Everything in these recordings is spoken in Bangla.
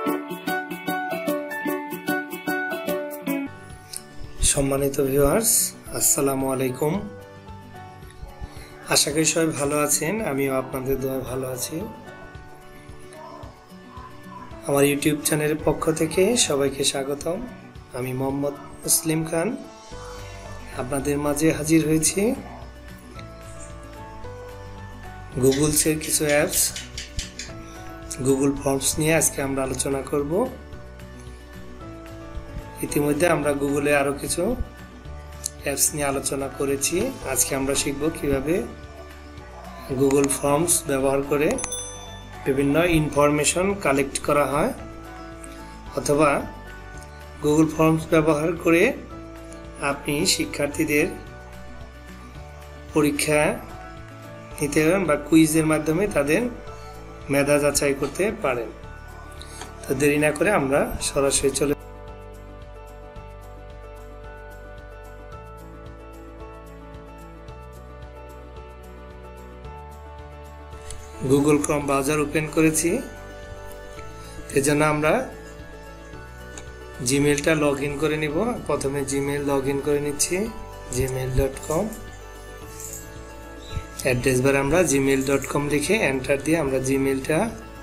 সম্মানিত ভিউয়ার্স, আসসালামু আলাইকুম। আশা করি সবাই ভালো আছেন, আমিও আপনাদের দোয়ায় ভালো আছি। আমার ইউটিউব চ্যানেলের পক্ষ থেকে সবাইকে স্বাগতম। আমি মোহাম্মদ মুসলিম খান আপনাদের মাঝে হাজির হয়েছি। গুগলসের কিছু অ্যাপস, গুগল ফর্মস নিয়ে আজকে আমরা আলোচনা করব। ইতিমধ্যে আমরা গুগলে আরো কিছু অ্যাপস নিয়ে আলোচনা করেছি। আজকে আমরা শিখব কিভাবে গুগল ফর্মস ব্যবহার করে বিভিন্ন ইনফরমেশন কালেক্ট করা হয়, অথবা গুগল ফর্মস ব্যবহার করে আপনি শিক্ষার্থীদের পরীক্ষা নিতে বা কুইজের মাধ্যমে তাদের মেধা যাচাই করতে পারেন। তো দেরি না করে আমরা সরাসরি চলে গুগল ক্রোম ব্রাউজার ওপেন করেছি। এজন্য আমরা জিমেইলটা লগ ইন করে নিব। প্রথমে জিমেইল লগ ইন করে নিচ্ছি, gmail.com। অ্যাড্রেস বার আমরা gmail.com লিখে এন্টার দিয়ে আমরা জিমেইলটা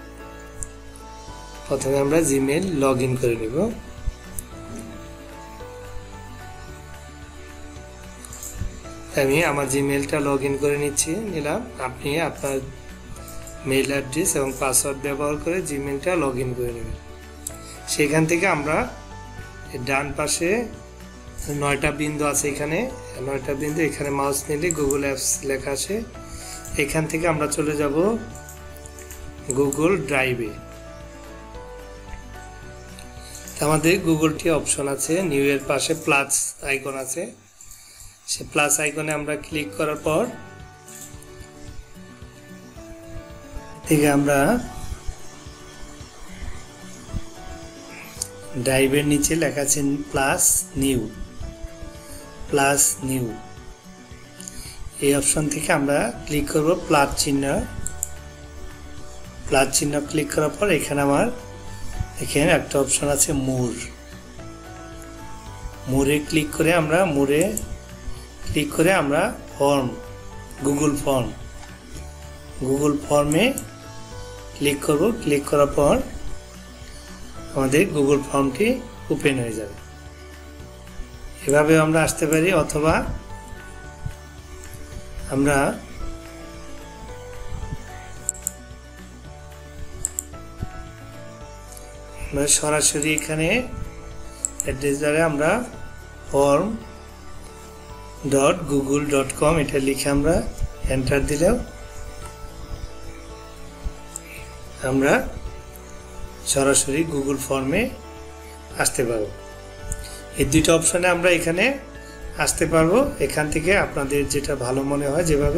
প্রথমে আমরা জিমেইল লগ ইন করে নিব। আমি আমার জিমেইলটা লগ ইন করে নিলাম। আপনি আপনার মেইল অ্যাড্রেস এবং পাসওয়ার্ড ব্যবহার করে জিমেইলটা লগ ইন করে নেবেন। সেখান থেকে আমরা ডান পাশে 9টা বিন্দু আছে, এখানে 9টা বিন্দু, এখানে মাউস নিলে গুগল অ্যাপস লেখা আছে। এখান থেকে আমরা চলে যাব গুগল ড্রাইভে। আমাদের গুগলটি অপশন আছে, নিউ এর পাশে প্লাস আইকন আছে। সে প্লাস আইকনে আমরা ক্লিক করার পর থেকে আমরা ড্রাইভের নিচে লেখা আছে প্লাস নিউ, এই অপশন থেকে আমরা ক্লিক করব প্লাস চিহ্ন ক্লিক করার পর এখানে আমার এখানে একটা অপশন আছে মোরে ক্লিক করে আমরা ফর্ম গুগল ফর্মে ক্লিক করব। ক্লিক করার পর আমাদের গুগল ফর্মটি ওপেন হয়ে যাবে। এভাবে আমরা আসতে পারি, অথবা আমরা সরাসরি এখানে অ্যাড্রেস বারে আমরা form.google.com এটা লিখে আমরা এন্টার দিলেও আমরা সরাসরি গুগল ফর্মে আসতে পারবো। এই দুইটা অপশনে আমরা এখানে আসতে পারবো। এখান থেকে আপনাদের যেটা ভালো মনে হয় যেভাবে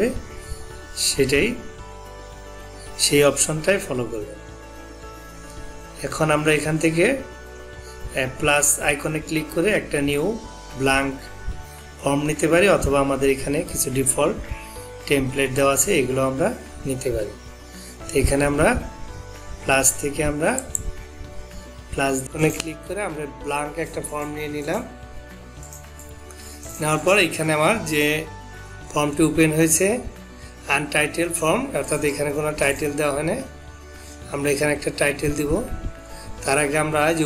সেই অপশনটাই ফলো করবেন। এখন আমরা এখান থেকে প্লাস আইকনে ক্লিক করে একটা নিউ ব্ল্যাঙ্ক ফর্ম নিতে পারি, অথবা আমাদের এখানে কিছু ডিফল্ট টেমপ্লেট দেওয়া আছে, এগুলো আমরা নিতে পারি। তো এখানে আমরা প্লাস থেকে আমরা প্লাস আইকনে ক্লিক করে আমরা ব্ল্যাঙ্ক একটা ফর্ম নিয়ে নিলাম। নেওয়ার পর এখানে আমার যে ফর্মটি ওপেন হয়েছে আনটাইটেল ফর্ম, অর্থাৎ এখানে কোনো টাইটেল দেওয়া হয় না। আমরা এখানে একটা টাইটেল দিব। তার আগে আমরা যে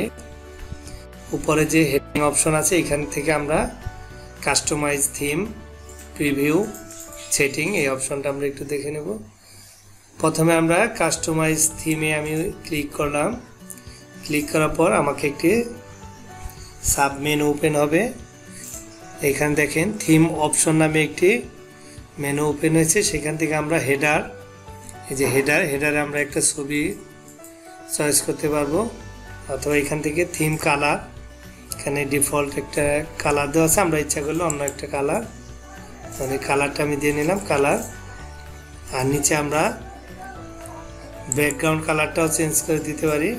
উপরে যে হেডিং অপশন আছে এখান থেকে আমরা কাস্টমাইজ থিম, প্রিভিউ, সেটিং এই অপশনটা আমরা একটু দেখে নেব। প্রথমে আমরা কাস্টমাইজ থিমে আমি ক্লিক করলাম। ক্লিক করার পর আমাকে একটি সাব মেনু ওপেন হবে। এখানে দেখেন থিম অপশন নামে একটি মেনু ওপেন হয়েছে। সেখান থেকে আমরা হেডার, এই যে হেডারে আমরা একটা ছবি চয়েস করতে পারবো, অথবা এখান থেকে থিম কালার, এখানে ডিফল্ট একটা কালার দেওয়া আছে, আমরা ইচ্ছা করলে অন্য একটা কালার, মানে কালারটা আমি দিয়ে নিলাম কালার। আর নিচে আমরা ব্যাকগ্রাউন্ড কালারটাও চেঞ্জ করে দিতে পারি।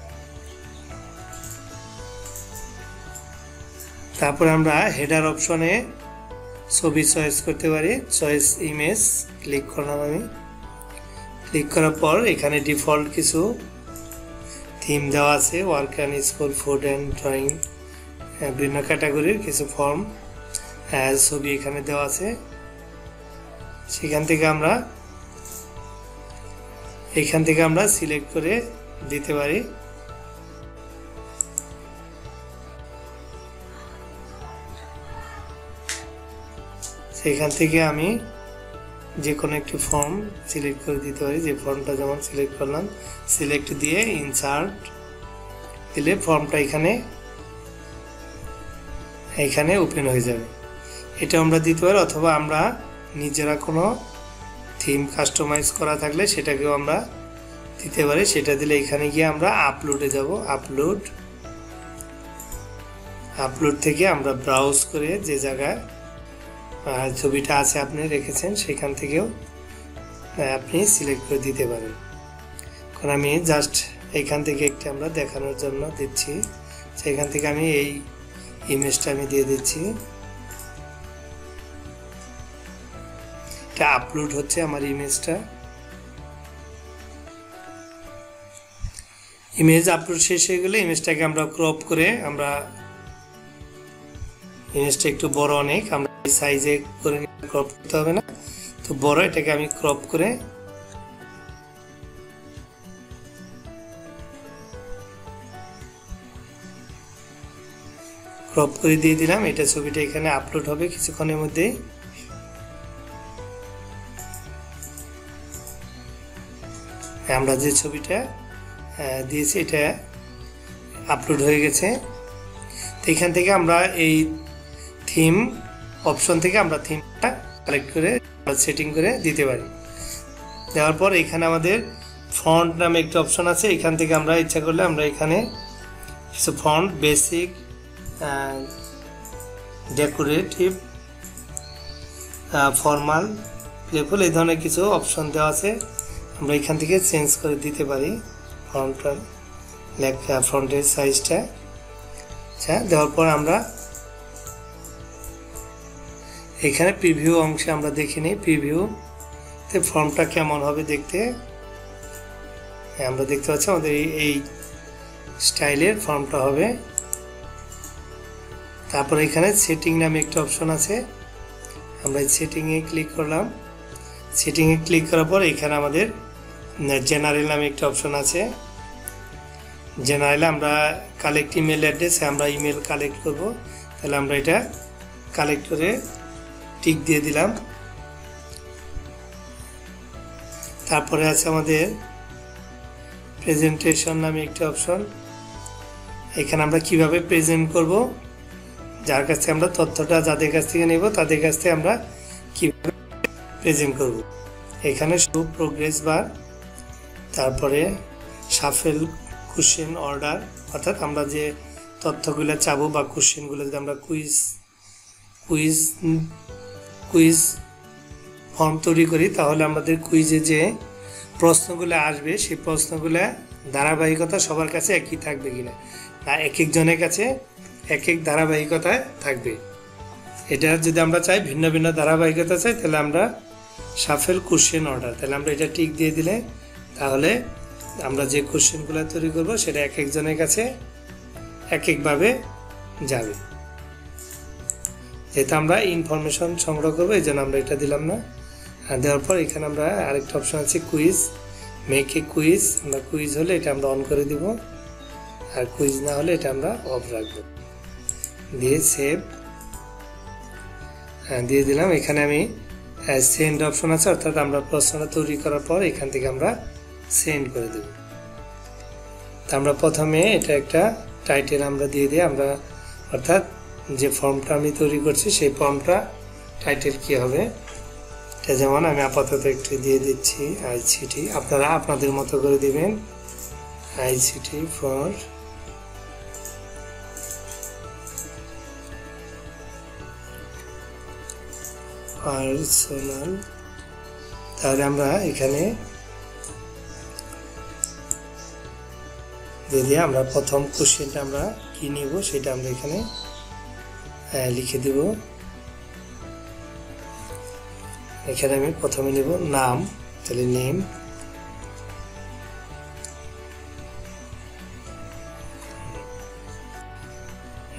তারপর আমরা হেডার অপশনে ছবি চয়েস করতে পারি, চয়েস ইমেজ ক্লিক করলাম আমি। ক্লিক করার পর এখানে ডিফল্ট কিছু থিম দেওয়া আছে, work and school, food and drawing, বিভিন্ন ক্যাটাগরির কিছু ফর্ম ছবি এখানে দেওয়া আছে। এখান থেকে আমরা সিলেক্ট করে দিতে পারি। সেখান থেকে আমি যে কোনো একটি ফর্ম সিলেক্ট করে দিতে পারি। যে ফর্মটা যেমন সিলেক্ট করলাম, সিলেক্ট দিয়ে ইনসার্ট দিলে ফর্মটা এখানে ওপেন হয়ে যাবে। এটা আমরা দিতে পারি, অথবা আমরা নিজেরা কোনো থিম কাস্টমাইজ করা থাকলে সেটাকেও আমরা দিতে পারি। সেটা দিলে এখানে গিয়ে আমরা আপলোডে যাব। আপলোড থেকে আমরা ব্রাউজ করে যে জায়গায় ছবিটা আছে আপনি রেখেছেন সেখান থেকেও আপনি সিলেক্ট করে দিতে পারেন। কারণ আমি জাস্ট এখান থেকে একটি আমরা দেখানোর জন্য দিচ্ছি। সেখান থেকে আমি এই ইমেজটা আমি দিয়ে দিচ্ছি। এটা আপলোড হচ্ছে আমার ইমেজটা। ইমেজ আপলোড শেষ হয়ে গেলে ইমেজটাকে আমরা ক্রপ করে, আমরা ইমেজটা একটু বড় অনেক, আমরা এই সাইজে করে ক্রপ করতে হবে না, তো বড়, এটাকে আমি ক্রপ করে দিয়ে দিলাম। এটা ছবিটা এখানে আপলোড হবে কিছুক্ষণের মধ্যেই। আমরা যে ছবিটা দিয়েছি এটা আপলোড হয়ে গেছে। তো এখান থেকে আমরা এই থিম অপশন থেকে আমরা থিমটা কালেক্ট করে সেটিং করে দিতে পারি। দেওয়ার পর এখানে আমাদের ফন্ট নামে একটা অপশন আছে। এখান থেকে আমরা ইচ্ছা করলে আমরা এখানে কিছু font, basic, decorative, formal, playful, এই ধরনের কিছু অপশন দেওয়া আছে। আমরা এখান থেকে চেঞ্জ করে দিতে পারি ফন্টের সাইজটা। আচ্ছা, দেওয়ার পর আমরা এখানে প্রিভিউ অংশে আমরা দেখে নিই প্রিভিউতে ফর্মটা কেমন হবে দেখতে। আমরা দেখতে পাচ্ছি আমাদের এই স্টাইলের ফর্মটা হবে। তারপর এখানে সেটিং নামে একটা অপশন আছে, আমরা সেটিংয়ে ক্লিক করলাম। সেটিংয়ে ক্লিক করার পর এখানে আমাদের জেনারেল নামে একটা অপশন আছে। জেনারেলে আমরা কালেক্ট ইমেল অ্যাড্রেস, আমরা ইমেল কালেক্ট করব, তাহলে আমরা এটা কালেক্ট করে টিক দিয়ে দিলাম। তারপরে আছে আমাদের প্রেজেন্টেশন নামে একটা অপশন। এখানে আমরা কিভাবে প্রেজেন্ট করব, যার কাছ থেকে আমরা তথ্যটা যাদের কাছ থেকে নেব তাদের কাছ থেকে আমরা কিভাবে প্রেজেন্ট করব। এখানে শুরু প্রোগ্রেস বার, তারপরে শাফেল কোশ্চেন অর্ডার, অর্থাৎ আমরা যে তথ্যগুলো চাবো বা কোশ্চেনগুলো যদি আমরা কুইজ ফর্ম তৈরি করি, তাহলে আমাদের কুইজে যে প্রশ্নগুলো আসবে সেই প্রশ্নগুলো ধারাবাহিকতা সবার কাছে একই থাকবে কিনা, না এক একজনের কাছে এক এক ধারাবাহিকতায় থাকবে। এটা যদি আমরা চাই ভিন্ন ভিন্ন ধারাবাহিকতা চাই, তাহলে আমরা শাফেল কোশ্চেন অর্ডার, তাহলে আমরা এটা টিক দিয়ে দিলে তাহলে আমরা যে কোশ্চেনগুলো তৈরি করব সেটা এক একজনের কাছে এক একভাবে যাবে। যেহেতু আমরা ইনফরমেশন সংগ্রহ করবো এই জন্য আমরা এটা দিলাম না। আর দেওয়ার পর এখানে আমরা আরেকটা অপশন আছে কুইজ, মেক এ কুইজ। আমরা কুইজ হলে এটা আমরা অন করে দিব, আর কুইজ না হলে এটা আমরা অফ রাখবো। দিয়ে সেভ দিয়ে দিলাম। এখানে আমি সেন্ড অপশন আছে, অর্থাৎ আমরা প্রশ্নটা তৈরি করার পর এখান থেকে আমরা সেন্ড করে দেব। তা আমরা প্রথমে এটা একটা টাইটেল আমরা দিয়ে দিই, আমরা অর্থাৎ যে ফর্মটা আমি তৈরি করছি সেই ফর্মটা টাইটেল কি হবে, এটা যেমন আমি আপাতত একটু দিয়ে দিচ্ছি আইসিটি, আপনারা আপনাদের মতো করে দিবেন। আইসিটি ফর পার্সোনাল, তাহলে আমরা এখানে দিয়ে আমরা প্রথম কোশ্চেনটা আমরা কি নিব সেটা আমরা এখানে লিখে দেব। এখানে আমি প্রথমে নেব নাম, তাহলে নেম,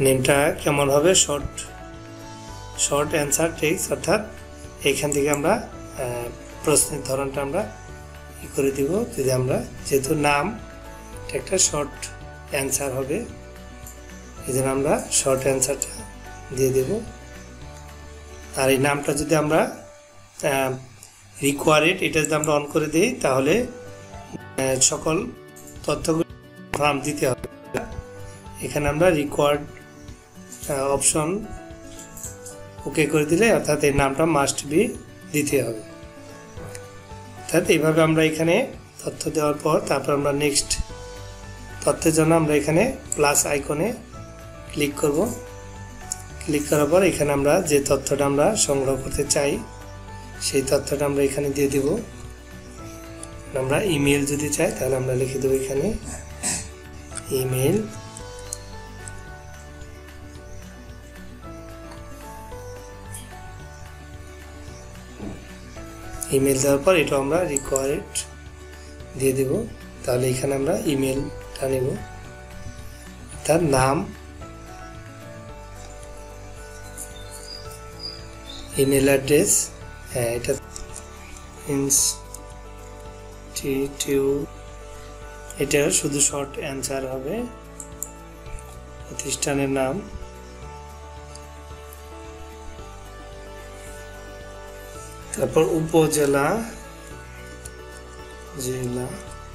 নেমটা কেমন হবে, শর্ট অ্যান্সার টেক্সট, অর্থাৎ এইখান থেকে আমরা প্রশ্নের ধরনটা আমরা করে দিব। যদি আমরা যেহেতু নাম একটা শর্ট অ্যান্সার হবে, এই জন্য আমরা শর্ট অ্যান্সারটা দিয়ে দেব। আর এই নামটা যদি আমরা রিকোয়ার্ড এটা যদি আমরা অন করে দিই, তাহলে সকল তথ্যগুলো ফর্ম দিতে হবে। এখানে আমরা রিকোয়ার্ড অপশন ওকে করে দিলে, অর্থাৎ এই নামটা মাস্ট বি দিতে হবে। অর্থাৎ এইভাবে আমরা এখানে তথ্য দেওয়ার পর তারপর আমরা নেক্সট তথ্যের জন্য আমরা এখানে প্লাস আইকনে ক্লিক করব। ক্লিক করার পর এখানে আমরা যে তথ্যটা আমরা সংগ্রহ করতে চাই সেই তথ্যটা আমরা এখানে দিয়ে দেব। আমরা ইমেল যদি চাই তাহলে আমরা লিখে দেবো এখানে ইমেল। ইমেল দেওয়ার পর এটা আমরা রিকোয়ার্ড দিয়ে দেব। তাহলে এখানে আমরা ইমেলটা নেব, তার নাম, ইমেল অ্যাড্রেস, হ্যাঁ এটা ইনস্টিটিউট, এটা শুধু শর্ট অ্যান্সার হবে, প্রতিষ্ঠানের নাম, তারপর উপজেলা, জেলা,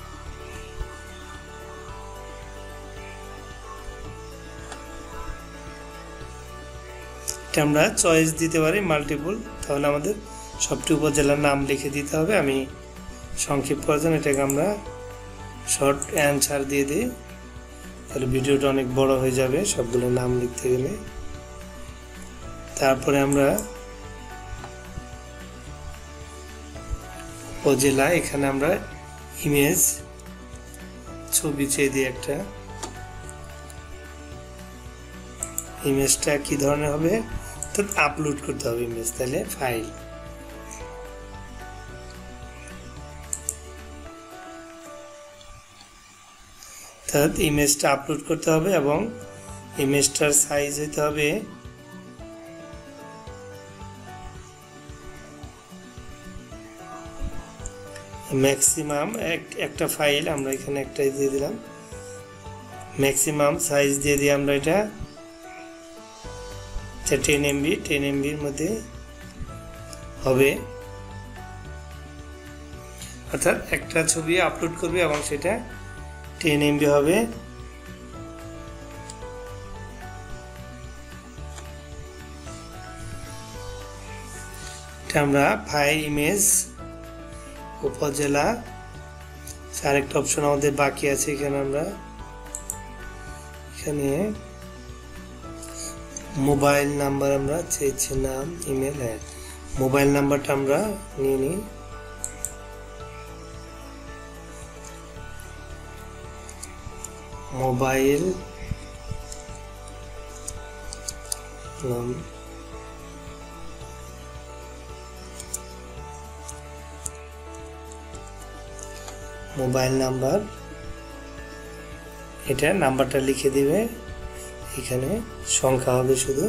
এটা আমরা চয়েস দিতে পারি মাল্টিপল, তাহলে আমাদের সবটি উপজেলার নাম লিখে দিতে হবে। আমি সংক্ষিপ্ত করার জন্য এটাকে আমরা শর্ট অ্যান্সার দিয়ে দিই, তাহলে ভিডিওটা অনেক বড় হয়ে যাবে সবগুলো নাম লিখতে গেলে। তারপরে আমরা উপজেলা, এখানে আমরা ইমেজ ছবি চেয়ে দিই একটা। ইমেজটা কি ধরনের হবে, তো আপলোড করতে হবে ইমেজ, তাহলে ফাইল। অর্থাৎ ইমেজটা আপলোড করতে হবে এবং ইমেজটার সাইজ হইতে হবে ম্যাক্সিমাম, একটা ফাইল আমরা এখানে একটাই দিয়ে দিলাম, ম্যাক্সিমাম সাইজ দিয়ে দিই আমরা এটা 10 MB, 10 MBর মধ্যে হবে। অর্থাৎ একটা ছবি আপলোড করবে এবং সেটা 10 MB হবে। এটা আমরা ফাইল ইমেজ উপজেলা, আরেকটা অপশন আমাদের বাকি আছে। এখানে আমরা এখানে মোবাইল নাম্বার আমরা চেয়েছি, নাম, ইমেল, হ্যাঁ মোবাইল নাম্বারটা আমরা নিয়ে নিই। মোবাইল নাম্বার, এটা নাম্বারটা লিখে দিবে, এখানে সংখ্যা হবে শুধু।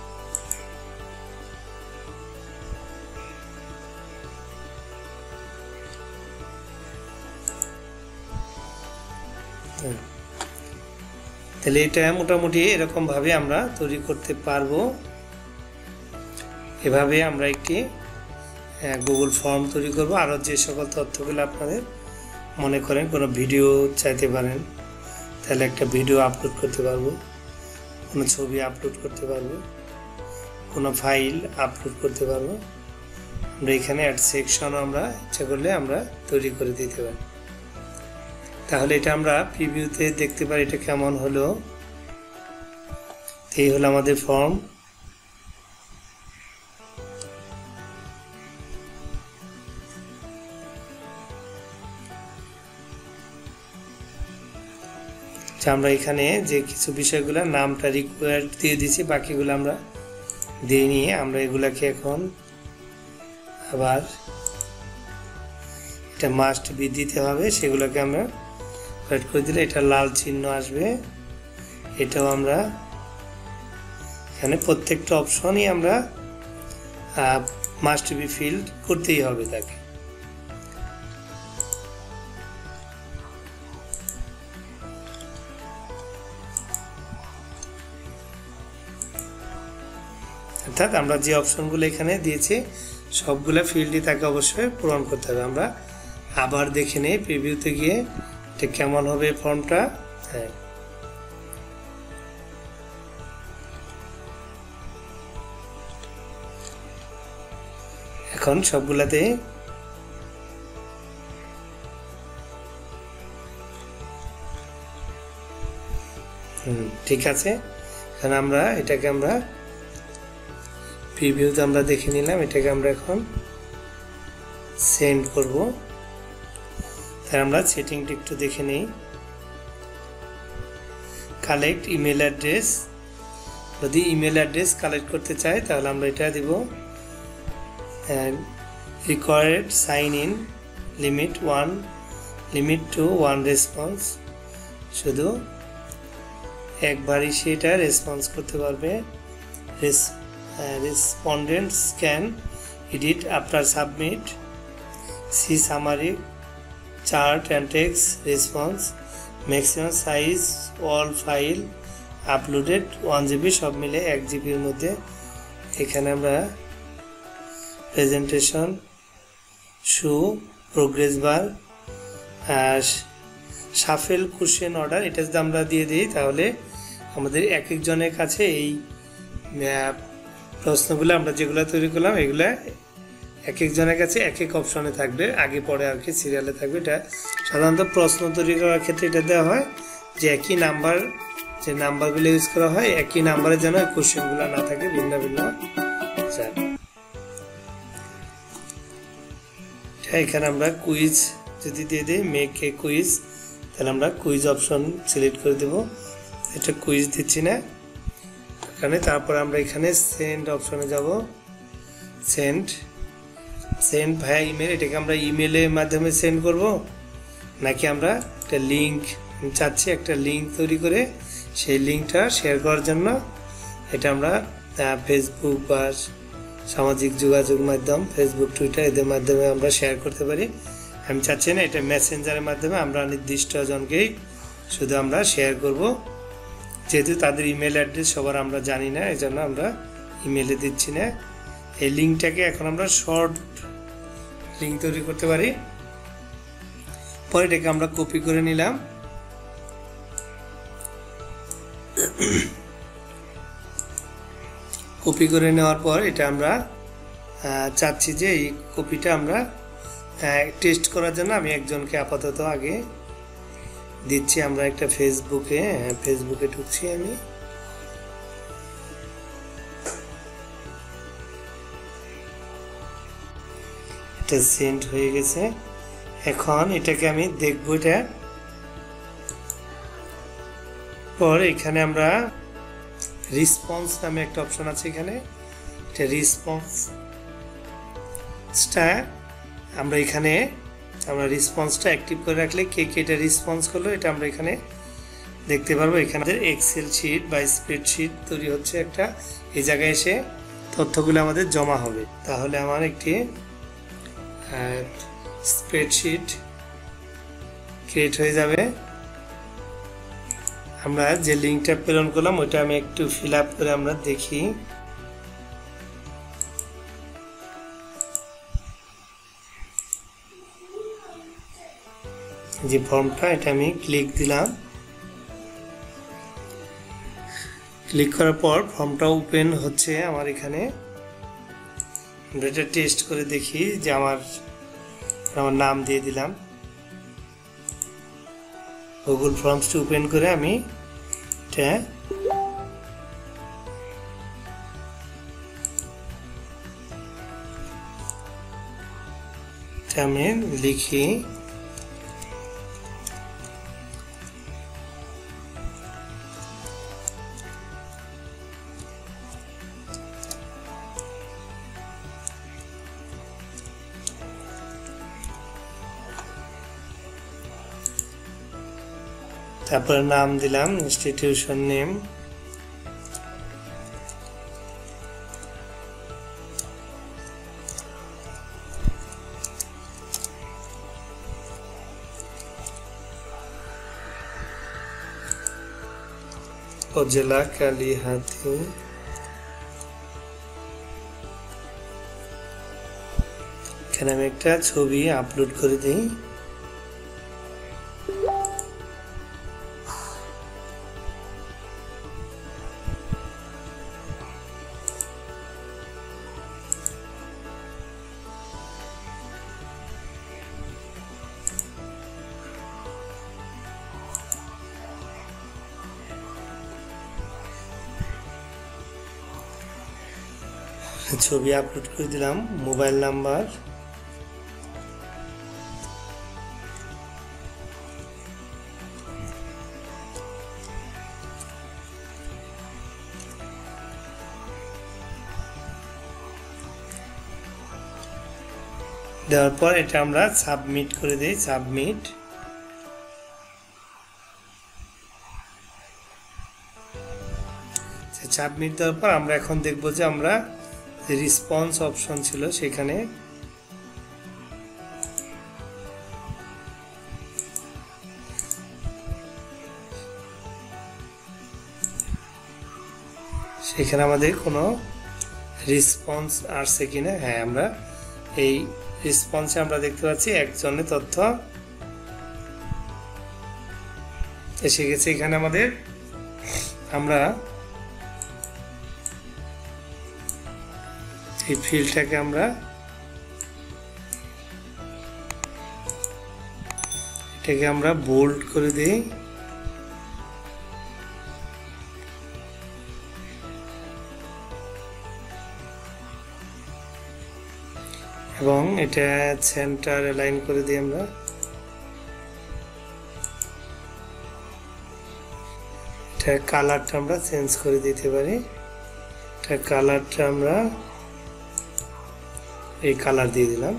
তাহলে এটা মোটামুটি এরকম ভাবে আমরা তৈরি করতে পারবো। এভাবে আমরা একটি গুগল ফর্ম তৈরি করব। আরও যে সকল তথ্যগুলো আপনাদের মনে করেন, কোনো ভিডিও চাইতে পারেন তাহলে একটা ভিডিও আপলোড করতে পারবো, কোনো ছবি আপলোড করতে পারবো, কোনো ফাইল আপলোড করতে পারবো। আমরা এখানে অ্যাড সেকশন আমরা ইচ্ছা করলে আমরা তৈরি করে দিতে পারি। তাহলে এটা আমরা প্রিভিউতে দেখতে পারি এটা কেমন হলো। এই হলো আমাদের ফর্ম। আমরা এখানে যে কিছু বিষয়গুলো নামটা রিকোয়ার্ড দিয়ে দিয়েছি, বাকিগুলো আমরা দিয়ে নিয়ে আমরা এগুলাকে এখন আবার এটা মাস্ট বি দিতে হবে, সেগুলোকে আমরা অ্যাড করে দিলে এটা লাল চিহ্ন আসবে। এটাও আমরা এখানে প্রত্যেকটা অপশনই আমরা মাস্ট বি ফিল্ড করতেই হবে তাকে। অর্থাৎ আমরা যে অপশনগুলো এখানে দিয়েছি সবগুলো ফিল্ডই তাকে অবশ্যই পূরণ করতে হবে। আমরা আবার দেখে নেই প্রিভিউতে গিয়ে এটা কেমন হবে ফর্মটা। হ্যাঁ, এখন সবগুলাতে ঠিক আছে। এখন আমরা এটাকে আমরা প্রিভিউতে আমরা দেখে নিলাম, এটাকে আমরা এখন সেন্ড করব। তাই আমরা সেটিংটা একটু দেখে নেই। কালেক্ট ইমেল অ্যাড্রেস, যদি ইমেল অ্যাড্রেস কালেক্ট করতে চাই তাহলে আমরা এটা দিব required sign in limit to 1 response, শুধু একবারই সেটা রেসপন্স করতে পারবে। Respondents can edit after submit, see summary, chart and text response, maximum size all file uploaded 1 GB, সব মিলে 1 GB এর মধ্যে। এখানে আমরা presentation, show, progress bar, shuffle question order, এটা যদি আমরা দিয়ে দিই তাহলে আমাদের এক একজনের কাছে এই প্রশ্নগুলো আমরা যেগুলো তৈরি করলাম এগুলা এক একজনের কাছে এক এক অপশনে থাকবে, আগে পরে আর কি সিরিয়ালে থাকবে। এটা সাধারণত প্রশ্ন তৈরি করার ক্ষেত্রে এটা দেওয়া হয় যে একই নাম্বার, যে নাম্বারগুলো ইউজ করা হয় একই নাম্বারে যেন কোশ্চেনগুলো না থাকে, ভিন্ন ভিন্ন। এখানে আমরা কুইজ যদি দিয়ে দিই মেক এ কুইজ, তাহলে আমরা কুইজ অপশন সিলেক্ট করে দেব। এটা কুইজ দিচ্ছি না এখানে। তারপর আমরা এখানে সেন্ড অপশনে যাব, সেন্ড ভায়া ইমেল। এটাকে আমরা ইমেলের মাধ্যমে সেন্ড করব নাকি আমরা একটা লিঙ্ক চাচ্ছি, একটা লিঙ্ক তৈরি করে সেই লিঙ্কটা শেয়ার করার জন্য এটা আমরা ফেসবুক বা সামাজিক যোগাযোগ মাধ্যম ফেসবুক, টুইটার এদের মাধ্যমে আমরা শেয়ার করতে পারি। আমি চাচ্ছি না, এটা মেসেঞ্জারের মাধ্যমে আমরা নির্দিষ্ট জনকেই শুধু আমরা শেয়ার করব, যেহেতু তাদের ইমেল অ্যাড্রেস সবার আমরা জানি না, এই জন্য আমরা ইমেলে দিচ্ছি না। এই লিঙ্কটাকে এখন আমরা শর্ট লিঙ্ক তৈরি করতে পারি। পরে এটাকে আমরা কপি করে নিলাম, কপি করে নেওয়ার পর এটা আমরা চাচ্ছি যে এই কপিটা আমরা টেস্ট করার জন্য আমি একজনকে আপাতত আগে দিচ্ছি। আমরা একটা ফেসবুকে ঢুকছি আমি। এটা সেন্ড হয়ে গেছে। এখন এটাকে আমি দেখবো। এটা পর এখানে আমরা রেসপন্স নামে একটা অপশন আছে, এখানে এটা রেসপন্সটা আমরা এখানে রেসপন্সটা অ্যাক্টিভ করে রাখলে কে কে এটা রেসপন্স করলো এটা আমরা এখানে দেখতে পারবো। এখানে এক্সেল শিট বা স্প্রেডশিট তৈরি হচ্ছে একটা, এই জায়গায় এসে তথ্যগুলো আমাদের জমা হবে। তাহলে আমার একটি স্প্রেডশিট ক্রিয়েট হয়ে যাবে। আমরা যে লিঙ্কটা প্রেরণ করলাম ওইটা আমি একটু ফিল আপ করে আমরা দেখি। যে ফর্মটা, এটা আমি ক্লিক দিলাম। ক্লিক করার পর ফর্মটা ওপেন হচ্ছে আমার এখানে। আমরা এটা টেস্ট করে দেখি যে আমার নাম দিয়ে দিলাম। গুগল ফর্মসটা ওপেন করে আমি এটা আমি লিখি তারপরে নাম দিলাম ইনস্টিটিউশন নেম, উপজেলা কালিহাতী এখানে আমি একটা ছবি আপলোড করে দিই। ছবি আপলোড করে দিলাম। মোবাইল নাম্বার দেওয়ার পর এটা আমরা সাবমিট করে দিই। সাবমিট দেওয়ার পর আমরা এখন দেখব যে আমরা রেসপন্স অপশন ছিল সেখানে আমাদের কোনো রেসপন্স আসছে কিনা। হ্যাঁ, আমরা এই রেসপন্সে আমরা দেখতে পাচ্ছি একজনের তথ্য এসে গেছে। এখানে আমাদের আমরা এই ফিল্ডটাকে আমরা এটাকে আমরা বোল্ড করে দিই এবং এটা সেন্টার অ্যালাইন করে দিই। আমরা এটা কালারটা আমরা চেঞ্জ করে দিতে পারি। এটা কালারটা আমরা এই কালার দিয়ে দিলাম।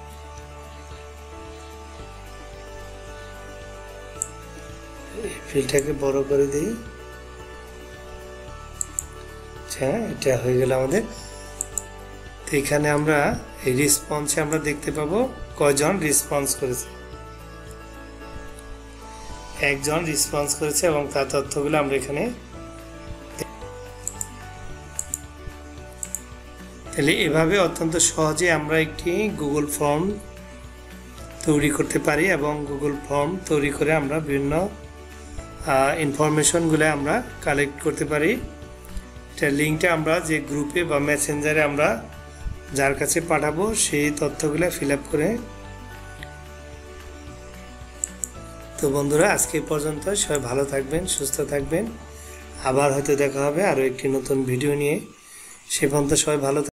ফিল্ডটাকে বড় করে দিই। আচ্ছা, এটা হয়ে গেল আমাদের। তো এখানে আমরা এই রেসপন্সে আমরা দেখতে পাবো কয়জন রেসপন্স করেছে। একজন রেসপন্স করেছে এবং তার তথ্যগুলো আমরা এখানে। তাহলে এভাবে অত্যন্ত সহজে আমরা একটি গুগল ফর্ম তৈরি করতে পারি এবং গুগল ফর্ম তৈরি করে আমরা বিভিন্ন ইনফরমেশনগুলো আমরা কালেক্ট করতে পারি। এটা লিঙ্কটা আমরা যে গ্রুপে বা মেসেঞ্জারে আমরা যার কাছে পাঠাবো সেই তথ্যগুলো ফিল আপ করে। তো বন্ধুরা, আজকে পর্যন্ত সবাই ভালো থাকবেন, সুস্থ থাকবেন। আবার হয়তো দেখা হবে আরও একটি নতুন ভিডিও নিয়ে। সে পর্যন্ত সবাই ভালো